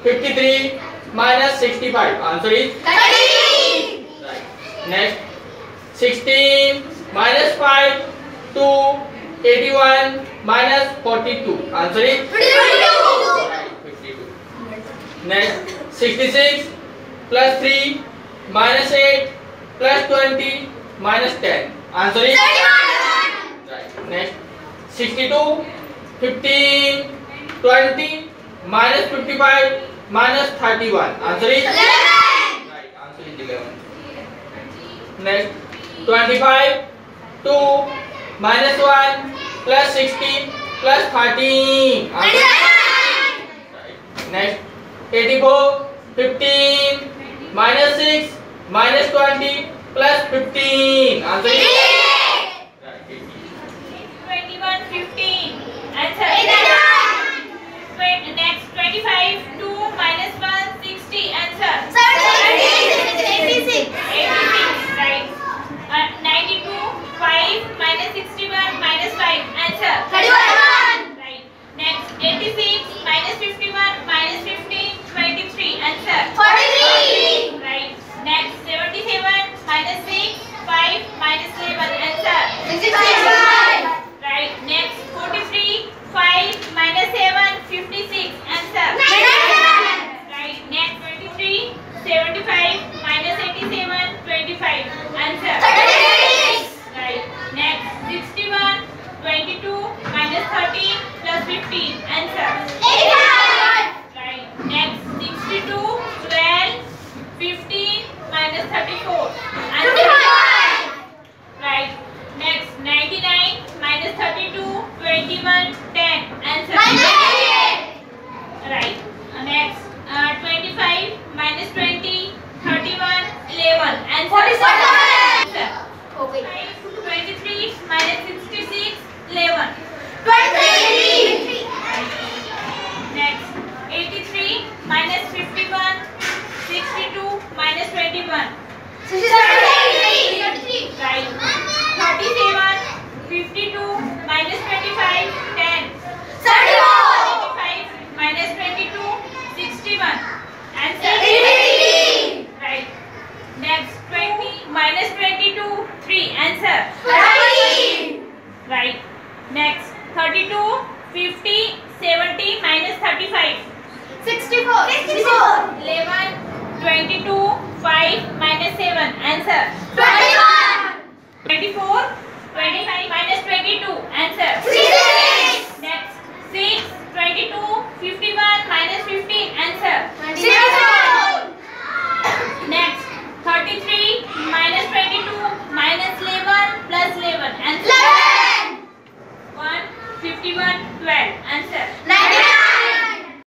53 minus 65. Answer is 30. right. Next, 16 minus 5 to 81 minus 42. Answer is 52. right. 52. Next, 66 plus 3 minus 8 plus 20 minus 10. Answer is 31. right. Next, 62 15 20 minus 55 minus 31. Answer is 11. right. Answer is 11. Next, 25 2 minus 1 plus 60 plus 13. Answer is right. Next, 84 15 minus 6 minus 20 plus 15. Answer is right. 21 15. Answer. Next 25 2 minus 1 60. Answer. 86. 86. Right. 92 5 minus 61 minus 5. Answer. 31. Right. Next 86 minus 51 minus 15 23. Answer. 43. Right. Next 77 minus 6 5 minus 11. Answer. 65. Right. Next 43 5 minus 7 56. Answer. 99. Right. Next 23 75 minus 87 25. Answer. 36. Right. Next 61 22 minus 13 plus 15. Answer. 85. Right. Next 62 12 15 minus 34. Answer. 55. Right. Next 99 minus 32 21 10. Answer. 98. Right. Next 25 minus 20 31 11. Answer. 47. Answer. Okay. 23 minus 66 11. 23. Next 83 minus 51 62 minus 21. 33. Right. 37 52 minus 25 10. 74. 85 minus 22 61. Answer. 83. Right. Next 20 minus 22 3. Answer. 30. Right. Next 32 50 70 minus 35. 64. 64. 11 22 5 minus 7. Answer. 21. 24 25 minus 22. Answer. 66. Next 6 22 51 minus 15. Answer. 62. Next 33 minus 22 minus 11 plus 11. Answer. 11. 1 51 12. Answer. 99.